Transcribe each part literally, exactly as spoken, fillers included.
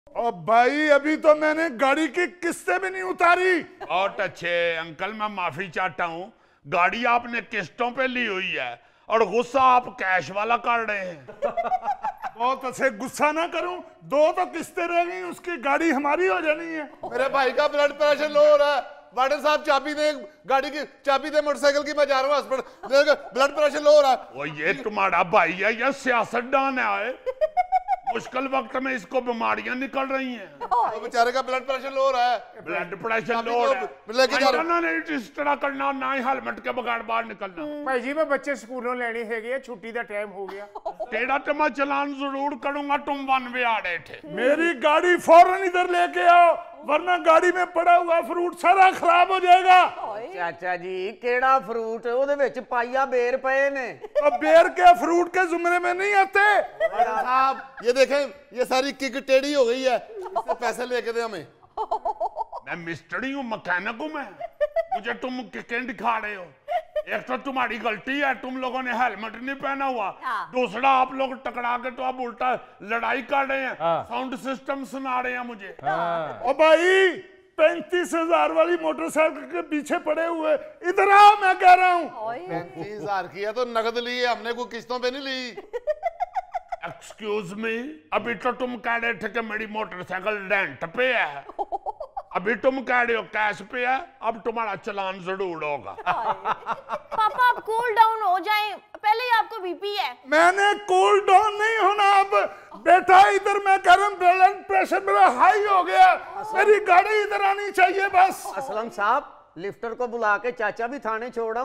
और भाई अभी तो मैंने गाड़ी की किस्तें भी नहीं उतारी। बहुत अच्छे अंकल, मैं माफी चाहता हूँ, गाड़ी आपने किस्तों पे ली हुई है और गुस्सा आप कैश वाला कर रहे हैं। बहुत अच्छे, गुस्सा ना करूं, दो तो किस्तें रह गई, उसकी गाड़ी हमारी हो जानी है। मेरे भाई का ब्लड प्रेशर लो हो रहा है, वार्डन साहब चाबी दे गाड़ी की, चाबी दे मोटरसाइकिल की, मैं जा रहा हूँ हॉस्पिटल, ब्लड प्रेशर लो हो रहा है। वो ये तुम्हारा भाई है या सियासतदान है? मुश्किल वक्त में इसको बीमारियां निकल रही हैं। तो बेचारे का ब्लड प्रेशर लो हो रहा है। ब्लड प्रेशर लो हो रहा है, इस तरह करना ना ही हेलमेट के बगैर बाहर निकलना। भाई जी मैं बच्चे स्कूलों लेने है, छुट्टी का टाइम हो गया। तेरा तो मैं चलान जरूर करूंगा, तुम वन वे आ रहे थे। मेरी गाड़ी फौरन इधर लेके आओ, वरना गाड़ी में पड़ा हुआ फ्रूट सारा खराब हो जाएगा। चाचा जी केड़ा फ्रूट, ओदे विच पाइया बेर पए ने। तो बेर के फ्रूट के जुमरे में नहीं आते। साहब ये देखें, ये सारी किक टेढ़ी हो गई है, इससे पैसे लेके दे हमें। मैं मिस्त्री हूँ, मैकेनिक हूँ मैं, मुझे तुम किकें दिखा रहे हो। एक तो तुम्हारी गलती है, तुम लोगों ने हेलमेट नहीं पहना हुआ, दूसरा आप लोग टकरा के तो आप उल्टा लड़ाई कर रहे हैं, साउंड सिस्टम सुना रहे हैं मुझे। ओ भाई पैंतीस हजार वाली मोटरसाइकिल के पीछे पड़े हुए, इधर आओ, मैं कह रहा हूँ। पैंतीस हजार की है तो नगद ली है हमने, कोई किस्तों पे नहीं ली। एक्सक्यूज मी, अभी तो तुम कह रहे थे कि मेरी मोटरसाइकिल रेंट पे है, अभी तुम कह रहे हो कैश पे है, अब तुम्हारा चलान जरूर होगा। पापा आप कूल डाउन हो जाएं, पहले ही आपको बीपी है। मैंने कूल डाउन नहीं होना, अब बेटा इधर मैं कह रहा हूँ ब्लड प्रेशर मेरा हाई हो गया, मेरी गाड़ी इधर आनी चाहिए बस। असलम साहब लिफ्टर को बुला के चाचा भी थाने छोड़ाऊं।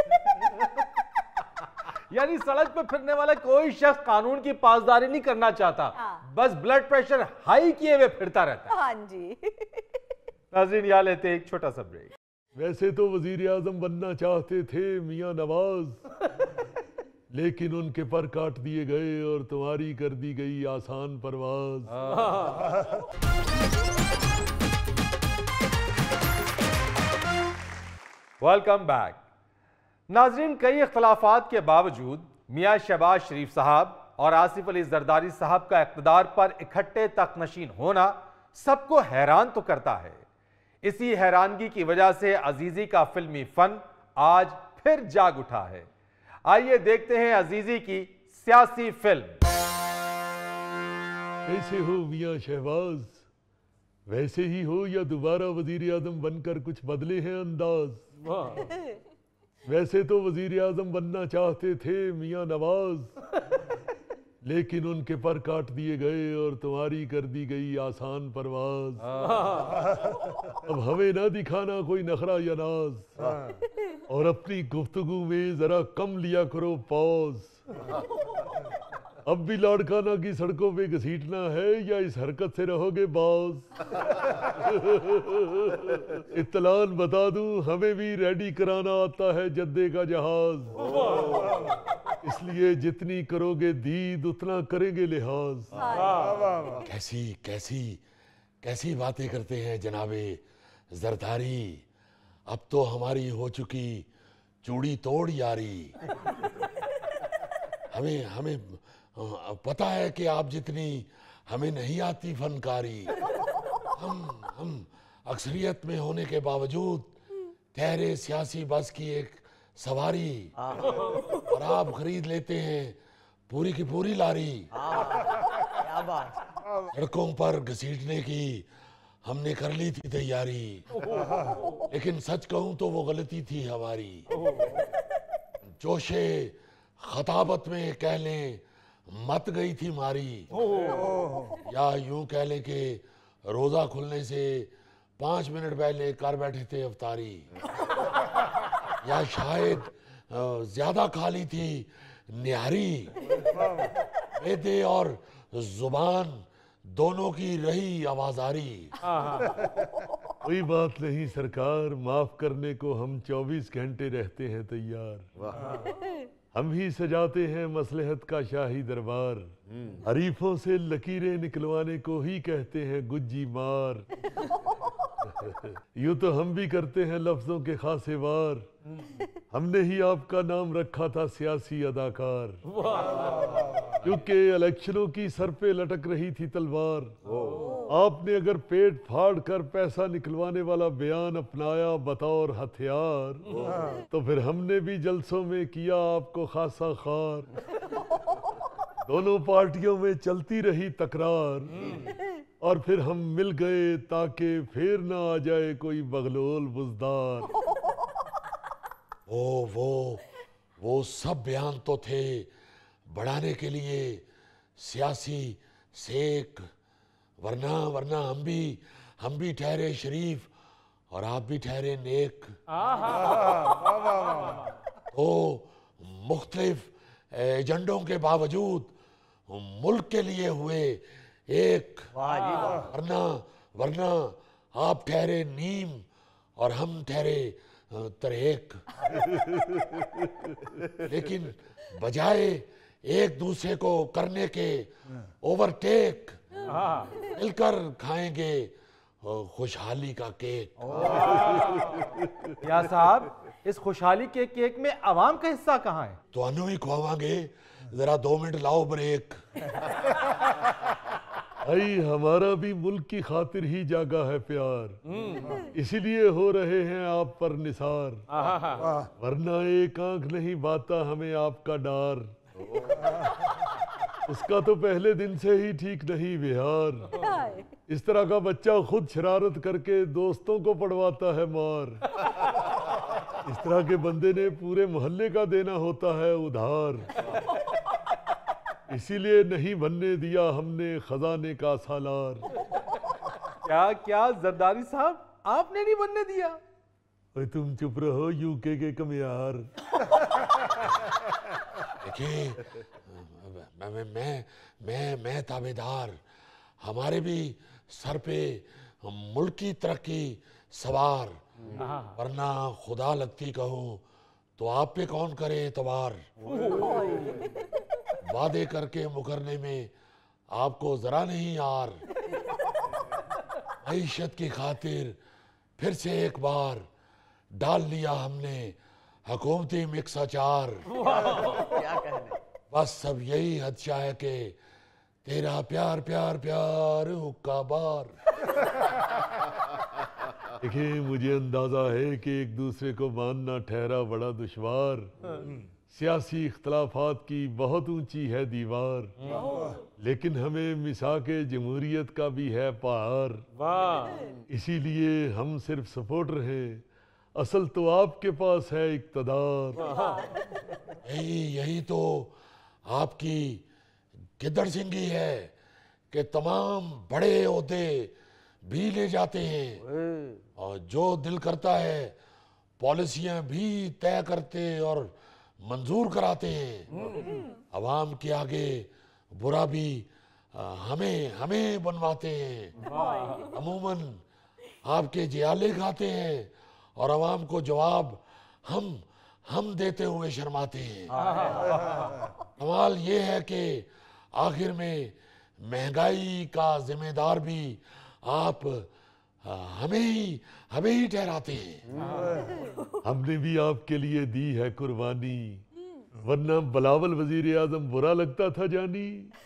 यानी सड़क पर फिरने वाला कोई शख्स कानून की पासदारी नहीं करना चाहता, बस ब्लड प्रेशर हाई किए हुए फिरता रहता है। हाँ जी। नाज़रीन यहाँ लेते एक छोटा सा ब्रेक। वैसे तो वजीर आजम बनना चाहते थे मियां नवाज, लेकिन उनके पर काट दिए गए और तुम्हारी कर दी गई आसान परवाज। Welcome back. नाजरीन, कई इख्तलाफात के बावजूद मियां शहबाज शरीफ साहब और आसिफ अली जरदारी साहब का इक़्तिदार पर इकट्ठे तख्तनशीन होना सबको हैरान तो करता है। इसी हैरानगी की वजह से अजीजी का फिल्मी फन आज फिर जाग उठा है। आइए देखते हैं अजीजी की सियासी फिल्म। कैसे हो मियां शहबाज, वैसे ही हो या दोबारा वजीर आजम बनकर कुछ बदले हैं अंदाज। वैसे तो वजीर आजम बनना चाहते थे मियां नवाज, लेकिन उनके पर काट दिए गए और तुम्हारी कर दी गई आसान परवाज। अब हमें ना दिखाना कोई नखरा या नाज, और अपनी गुफ्तगू में जरा कम लिया करो पॉज। अब भी लाड़काना की सड़कों पे घसीटना है या इस हरकत से रहोगे बाज। इत्तलान बता दूं, हमें भी रेडी कराना आता है जद्दे का जहाज, इसलिए जितनी करोगे दीद उतना करेंगे लिहाज। कैसी कैसी कैसी बातें करते हैं जनाबे जरदारी, अब तो हमारी हो चुकी चूड़ी तोड़ यारी। हमें हमें पता है कि आप जितनी हमें नहीं आती फनकारी। हम हम अक्सरियत में होने के बावजूद ठहरे सियासी बस की एक सवारी, और आप खरीद लेते हैं पूरी की पूरी लारी। सड़कों पर घसीटने की हमने कर ली थी तैयारी, लेकिन सच कहूं तो वो गलती थी हमारी। जोशे खताबत में कह लें मत गई थी मारी, या यूं कह लें कि रोजा खुलने से पांच मिनट पहले कर बैठे थे अफ्तारी, या शायद ज्यादा खा ली थी निहारी। मैदे और जुबान दोनों की रही आवाजारी। कोई बात नहीं सरकार, माफ करने को हम चौबीस घंटे रहते हैं तैयार। हम ही सजाते हैं मसलहत का शाही दरबार, हरीफों से लकीरें निकलवाने को ही कहते हैं गुज्जी मार। यूं तो हम भी करते हैं लफ्जों के खासे वार, हमने ही आपका नाम रखा था सियासी अदाकार, क्योंकि इलेक्शनों की सर पे लटक रही थी तलवार। आपने अगर पेट फाड़ कर पैसा निकलवाने वाला बयान अपनाया बतौर हथियार, तो फिर हमने भी जलसों में किया आपको खासा खार। दोनों पार्टियों में चलती रही तकरार, और फिर हम मिल गए ताकि फिर ना आ जाए कोई बगलोल बुजदार। ओ वो वो सब बयान तो थे बढ़ाने के लिए सियासी सेक, वरना वरना हम भी हम भी ठहरे शरीफ और आप भी ठहरे नेक। तो मुख्तलिफ एजेंडों के बावजूद मुल्क के लिए हुए एक, वरना वरना आप ठहरे नीम और हम ठहरे तरेक। लेकिन बजाय एक दूसरे को करने के ओवरटेक, मिलकर खाएंगे खुशहाली का केक। या साहब, इस खुशहाली के केक में अवाम का हिस्सा कहाँ है? तो अनु ही खुआवांगे, जरा दो मिनट लाओ ब्रेक। भाई हमारा भी मुल्क की खातिर ही जागा है प्यार, इसीलिए हो रहे हैं आप पर निसार, वरना एक आंख नहीं बाता हमें आपका डार। उसका तो पहले दिन से ही ठीक नहीं बिहार, इस तरह का बच्चा खुद शरारत करके दोस्तों को पढ़वाता है मार। इस तरह के बंदे ने पूरे मोहल्ले का देना होता है उधार, इसीलिए नहीं बनने दिया हमने खजाने का सालार। क्या क्या जरदारी साहब, आपने नहीं बनने दिया? ओए तुम चुप रहो यूके के कमियार। देखिए, मैं मैं मैं मैं मैं ताबेदार, हमारे भी सर पे मुल्क की तरक्की सवार, वरना खुदा लगती कहूँ तो आप पे कौन करे एतबार। वादे करके मुकरने में आपको जरा नहीं यार, मईशत की खातिर फिर से एक बार डाल लिया हमने हुकूमती मिक्स अचार। बस सब यही हदशा है कि तेरा प्यार प्यार प्यार हुक्का बार। देखिए, मुझे अंदाजा है कि एक दूसरे को मानना ठहरा बड़ा दुश्वार, सियासी इख्तलाफात की बहुत ऊंची है दीवार, लेकिन हमें मिसाके जमहूरियत का भी है पार। इसीलिए हम सिर्फ सपोर्टर हैं, असल तो आपके पास है इक्तदार। यही यही तो आपकी गिद्दड़ सिंगी है कि तमाम बड़े ओहदे भी ले जाते हैं, और जो दिल करता है पॉलिसियां भी तय करते और मंजूर कराते हैं। अवाम के आगे बुरा भी आ, हमें हमें बनवाते हैं। अमूमन आपके जियाले खाते हैं और अवाम को जवाब हम हम देते हुए शर्माते हैं। कमाल ये है कि आखिर में महंगाई का जिम्मेदार भी आप आ, हमें ही हमें ही ठहराते हैं। हमने भी आपके लिए दी है कुर्बानी, वरना बिलावल वजीर आजम बुरा लगता था जानी।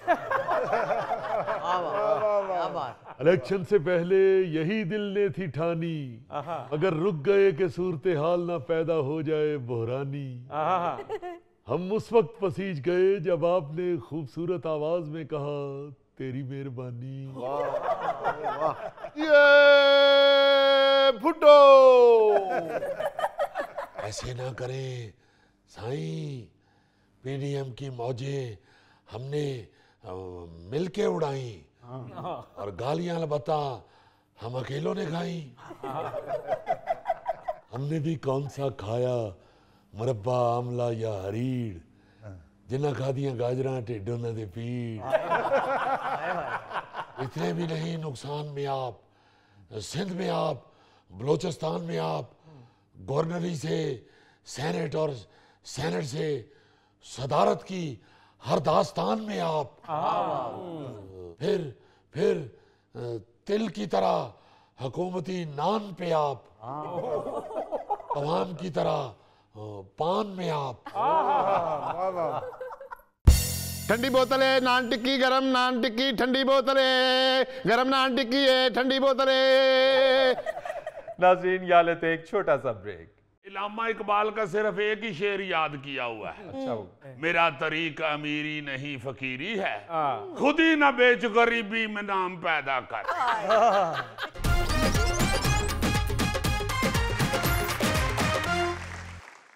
इलेक्शन से पहले यही दिल ने थी ठानी, अगर रुक गए कि सूरत हाल ना पैदा हो जाए बहरानी। हम उस वक्त पसीज गए जब आपने खूबसूरत आवाज में कहा तेरी मेहरबानी। ये भुट्टो ऐसे ना करें साईं, पीडीएम की मौजें हमने मिलके उड़ाई और गालियां अलबत्ता हम अकेलों ने खाई। हमने भी कौन सा खाया मुरब्बा आमला या हरीड़, जिन्हें खा दिया गाजरा ढिड उन्हां दे पीड़। इतने भी नहीं नुकसान में आप, सिंध में आप, बलोचिस्तान में आप, गवर्नरी से सेनेट और सेनेट से सदारत की हर दास्तान में आप, फिर फिर तिल की तरह हुकूमती नान पे आप, अवाम की तरह पान में आप। ठंडी बोतल है, नान टिक्की गरम, नान टिक्की ठंडी बोतल है, गरम नान टिक्की है, ठंडी बोतल है। नाज़रीन यहाँ लेते हैं एक छोटा सा ब्रेक। इलामा इकबाल का सिर्फ एक ही शेर याद किया हुआ है। अच्छा हो मेरा तरीका अमीरी नहीं फकीरी है, खुद ही ना बेच गरीबी में नाम पैदा कर।